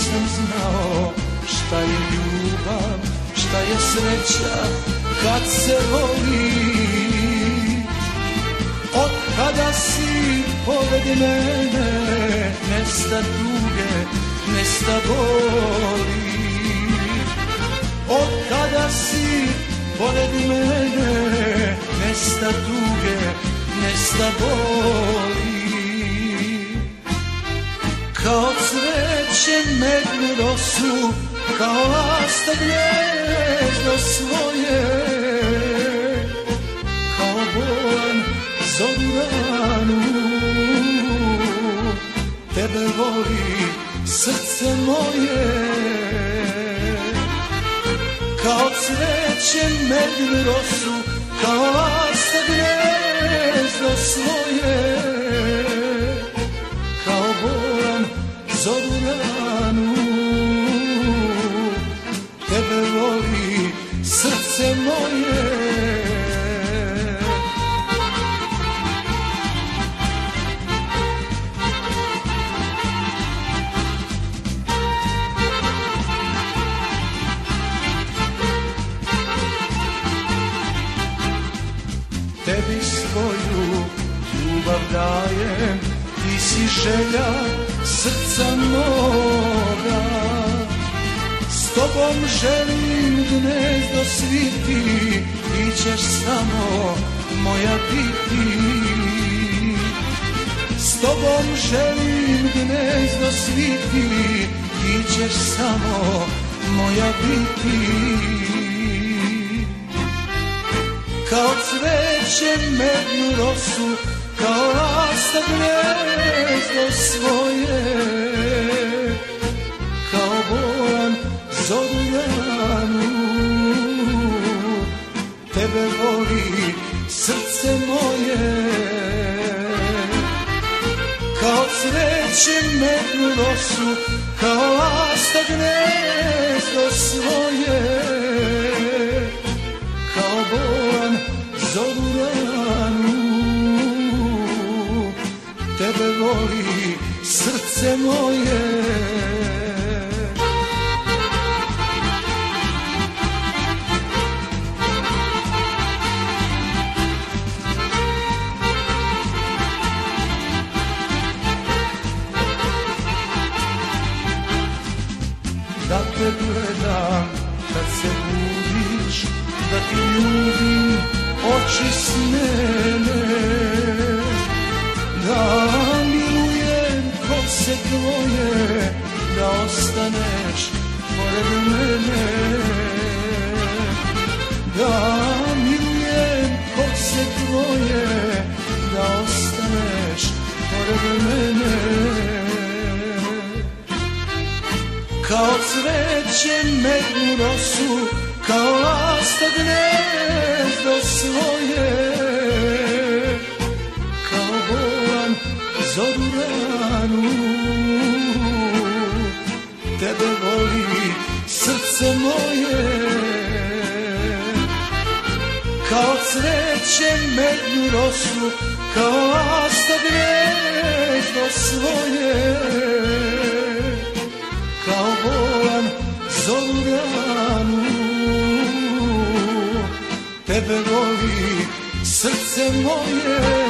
nisam znao šta je ljubav, šta je sreća kad se voli. Od kada si pored mene, nesta tuge, nesta boli. Od kada si pored mene, nesta tuge, nesta boli. Kao cveće mednu rosu, kao lasta gnjezdo svoje, kao bolan zoru ranu, tebe voli srce moje. Kao cveće mednu rosu, kao lasta gnjezdo svoje, kao bolan zoru ranu, tebe voli srce moje. Tebi svoju ljubav dajem, ti si želja srca moga. S tobom želim gnezdo sviti, ti ćeš samo moja biti. S tobom želim gnezdo sviti, ti ćeš samo moja biti. Kao cveće mednu rosu, kao lasta gnezdo svoje, kao bolan zoru ranu, tebe voli srce moje. Kao cveće mednu rosu, kao lasta gnezdo svoje, kao bolan zoru ranu, tebe voli srce moje. Da te gledam kad se budiš, da ti ljubim oči smene, da milujem kose tvoje, da ostaneš pored mene. Da milujem kose tvoje, da ostaneš pored mene. Kao cveće mednu rosu, kao lasta gnezdo svoje, kao bolan zoru ranu, tebe voli srce moje. Kao cveće mednu rosu, kao lasta gnezdo svoje, kao bolan zoru ranu, tebe voli srce moje.